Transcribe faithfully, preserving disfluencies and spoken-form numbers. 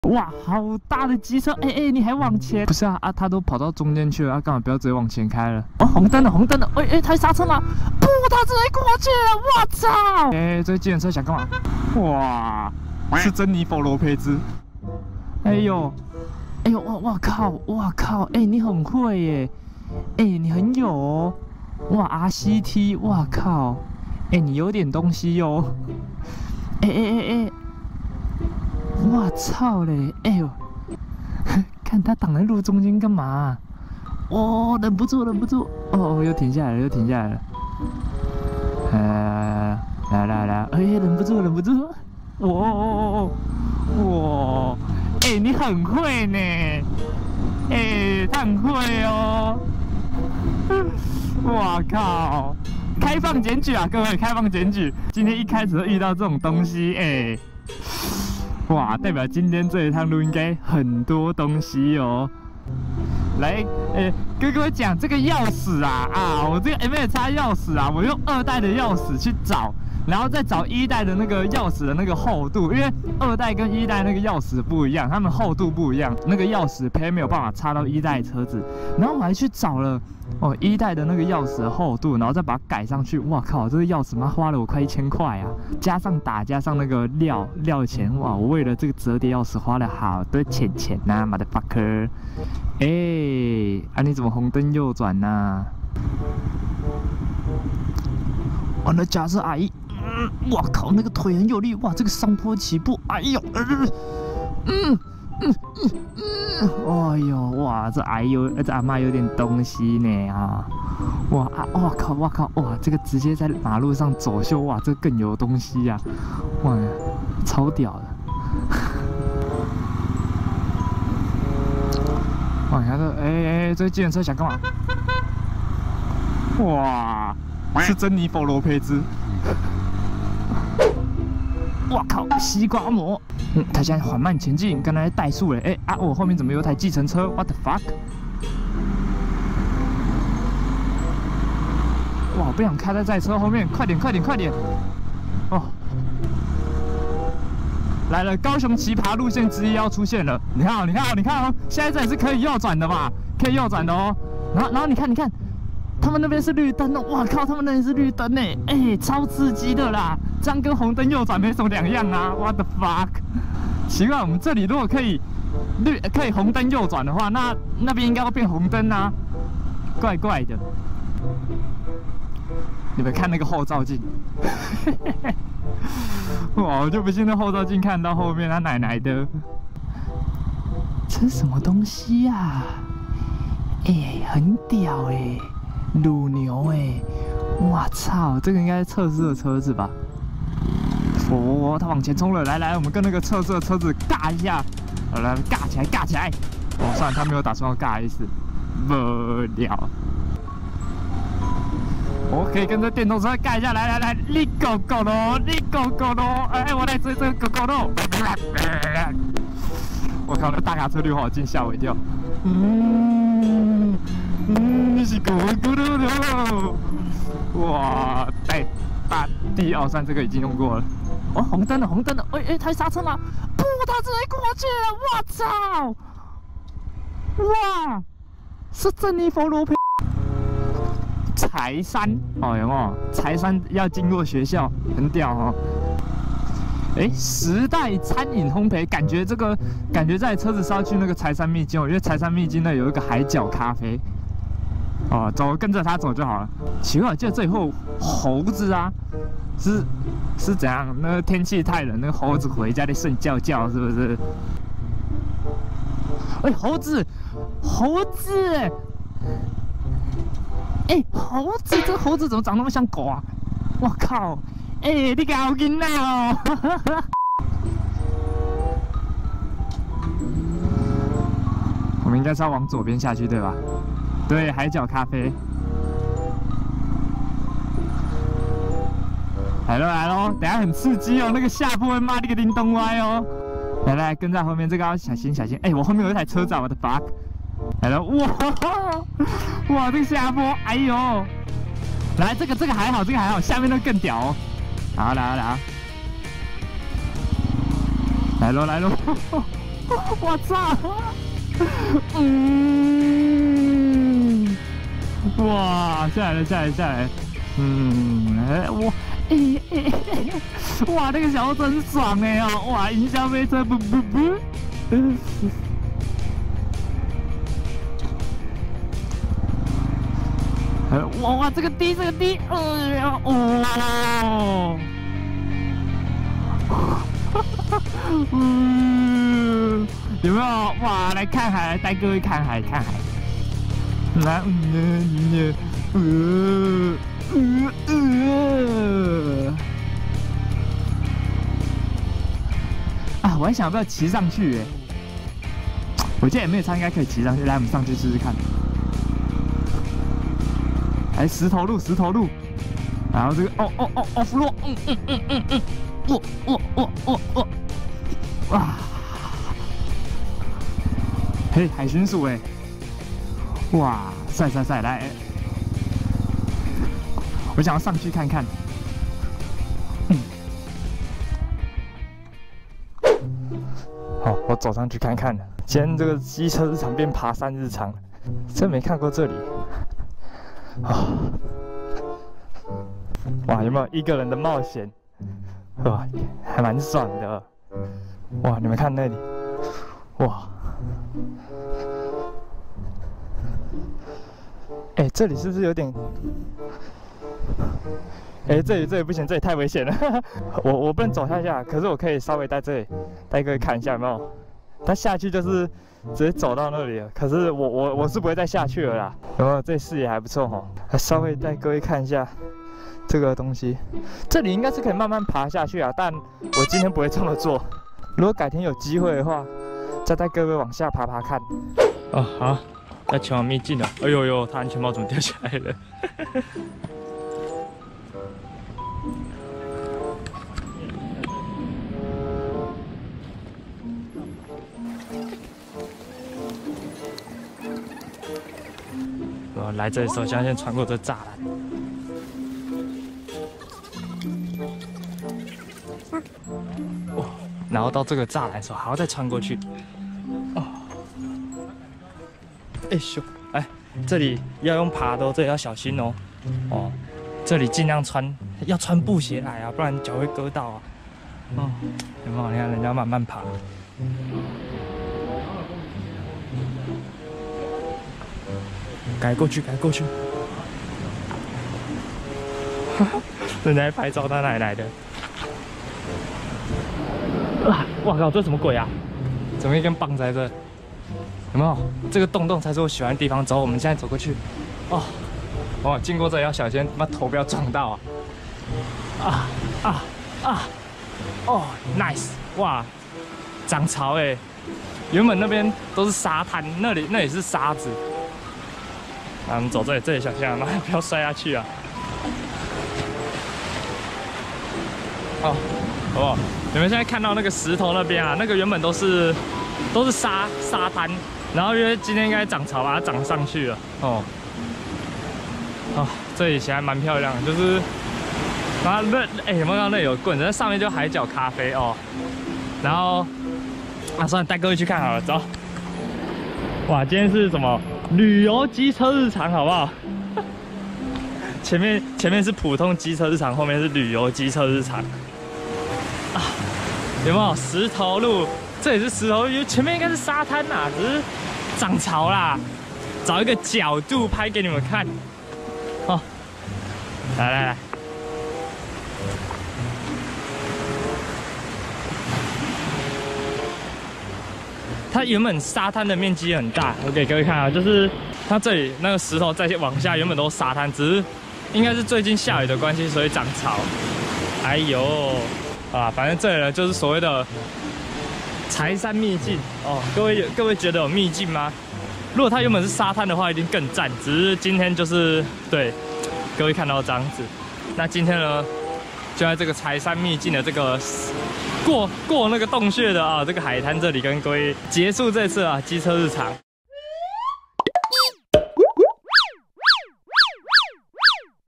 哇，好大的机车！哎、欸、哎、欸，你还往前？不是啊啊，他都跑到中间去了，啊，干嘛不要直接往前开了？哦，红灯了，红灯了！哎、欸、哎、欸，他刹车吗？不，他直接过去了！我操！哎、欸，这计程车想干嘛？哇，是珍妮佛罗佩兹！哎呦，哎呦，哇哇靠，哇靠！哎、欸，你很会耶！哎、欸，你很有哦！哇 ，R C T， 哇靠！哎、欸，你有点东西哟！哎哎哎哎！我操嘞！哎呦，看他挡在路中间干嘛、啊？哦，忍不住，忍不住！哦，又停下来了，又停下来了。呃，来来来，哎，忍不住，忍不住！哦哦哦哦！哇，哎，你很会呢！哎，他很会哦！哇靠！开放检举啊，各位，开放检举！今天一开始就遇到这种东西，哎。哇，代表今天这一趟路应该很多东西哦。来，诶，跟各位讲这个钥匙啊啊，我这个 M X 钥匙啊，我用二代的钥匙去找，然后再找一代的那个钥匙的那个厚度，因为二代跟一代那个钥匙不一样，它们厚度不一样，那个钥匙胚没有办法插到一代车子。然后我还去找了哦一代的那个钥匙的厚度，然后再把它改上去。哇靠，这个钥匙妈花了我快一千块啊！加上打，加上那个料料钱，哇！我为了这个折叠钥匙花了好多钱钱呐 ，motherfucker！ 哎、欸，啊你怎么红灯右转呐、啊？哦，那驾驶阿姨，嗯，哇靠，那个腿很有力，哇，这个上坡起步，哎呦，呃、嗯嗯嗯嗯，哎呦，哇，这阿姨有，这阿嬤有点东西呢啊！哇啊，哇靠，哇靠，哇，这个直接在马路上走秀，哇，这更有东西呀、啊！哇，超屌的！哇，你看这，哎、欸、哎、欸，这计程车想干嘛？哇，是珍妮佛罗佩兹！哇靠，西瓜膜！嗯，他现在缓慢前进，刚才怠速了。哎、欸、啊，我后面怎么有台计程车 ？What the fuck？ 哇，我不想开在在车后面，快点，快点，快点！哦，来了，高雄奇葩路线之一要出现了。你看哦，你看哦，你看哦，现在这里是可以右转的嘛？可以右转的哦。然后，然后你看，你看，他们那边是绿灯哦。哇靠，他们那边是绿灯呢，哎、欸，超刺激的啦！这样跟红灯右转没什么两样啊 ！What the fuck？ 奇怪，我们这里如果可以绿可以红灯右转的话，那那边应该会变红灯啊，怪怪的。你们看那个后照镜，哇！我就不信那后照镜看到后面他奶奶的，这是什么东西呀、啊？哎、欸，很屌哎、欸，乳牛哎、欸！我操，这个应该是测试的车子吧？哦，他往前冲了，来来，我们跟那个测试的车子尬一下，好来尬起来，尬起来！哦，算了，他没有打算要尬的意思，无聊。我可以跟着电动车盖一下，来来来，你狗狗咯，你狗狗咯，哎，我来追这个狗狗咯！我靠，那大卡车离我好近，吓我一跳。嗯嗯，你是狗狗咯！哇，哎，大地奥山这个已经用过了。哦，红灯了，红灯了！哎哎，他刹车吗？不，他直接过去了！我操！哇，是珍妮佛罗佩。柴山哦，有没有？柴山要经过学校，很屌哦。哎，时代餐饮烘焙，感觉这个感觉在车子是要去那个柴山秘境哦，因为柴山秘境那有一个海角咖啡。哦，走，跟着他走就好了。奇怪，我记得这里会有猴子啊，是是怎样？那个天气太冷，那个猴子回家得睡觉觉，是不是？哎，猴子，猴子！哎、欸，猴子，这猴子怎么长那么像狗啊？我靠！哎、欸，你搞囡仔哦！我们应该是要往左边下去，对吧？对，海角咖啡。来喽来喽，等下很刺激哦，那个下坡会骂你个叮咚歪哦。来来，跟在后面，这个要小心小心。哎、欸，我后面有一台车子，我的 fuck！ 来了，哇哇，这个下坡，哎呦！来，这个这个还好，这个还好，下面那更屌哦！好，来啊来啊！来喽来喽！ 我操！嗯，哇，下来了，下来，下来。嗯，哎，我，哎哎哎，哇，那个小车很爽哎哦，哇，云霄飞车不不不。哇哇，这个低，这个低，哎呀，哦。嗯，有没有哇？来看海，带各位看海，看海。来，嗯嗯嗯嗯啊！我还想要不要骑上去？哎，我记得也没有差，应该可以骑上去。来，我们上去试试看。来，石头路，石头路。然后这个，哦哦哦哦，落，嗯嗯嗯嗯嗯。哦哦哦哦哦！哇！嘿，海巡署哎！哇，帅帅帅！来，我想要上去看看。嗯。好，我走上去看看。今天这个机车日常变爬山日常，真没看过这里。啊！哇，有没有一个人的冒险？哇，还蛮爽的。哇，你们看那里，哇，哎、欸，这里是不是有点？哎、欸，这里这里不行，这里太危险了。我我不能走下下，可是我可以稍微在这里带各位看一下，有没有？他下去就是直接走到那里了。可是我我我是不会再下去了啦。有没有？这视野还不错哈，稍微带各位看一下。这个东西，这里应该是可以慢慢爬下去啊，但我今天不会这么做。如果改天有机会的话，再带各位往下爬爬看。哦，好，要前往秘境了。哎呦呦，他安全帽怎么掉下来了？我来这里的时候，先先穿过这栅栏。哦，然后到这个栅栏的时候，还要再穿过去。哦，哎咻，哎，这里要用爬的哦，这里要小心哦。哦，这里尽量穿，要穿布鞋来啊，不然脚会割到啊。哦，有没有？你看人家慢慢爬。改过去，改过去。人家在拍照，他哪里来的？啊！哇靠，这什么鬼啊？怎么一根棒在这？有没有？这个洞洞才是我喜欢的地方。走，我们现在走过去。哦，哦，经过这里要小心，把头不要撞到啊！啊啊啊！哦 ，nice！ 哇，涨潮哎！原本那边都是沙滩，那里那里是沙子。啊，我们走这里，这里小心啊，妈不要摔下去啊！哦，好不好？你们现在看到那个石头那边啊，那个原本都是都是沙沙滩，然后因为今天应该涨潮，把它涨上去了。哦，啊，这里其实还蛮漂亮的，就是，然后那哎，有没有看到那里有棍子？那上面就海角咖啡哦。然后，啊，算了，带各位去看好了，走。哇，今天是什么旅游机车日常，好不好？前面前面是普通机车日常，后面是旅游机车日常。啊，有没有石头路？这也是石头路，前面应该是沙滩啦，只是涨潮啦。找一个角度拍给你们看。哦，来来来，它原本沙滩的面积很大，我给各位看啊，就是它这里那个石头再往下，原本都是沙滩，只是应该是最近下雨的关系，所以涨潮。哎呦！啊，反正这里呢就是所谓的柴山秘境哦。各位各位觉得有秘境吗？如果它原本是沙滩的话，一定更赞。只是今天就是对各位看到这样子。那今天呢，就在这个柴山秘境的这个过过那个洞穴的啊这个海滩这里，跟各位结束这次啊机车日常。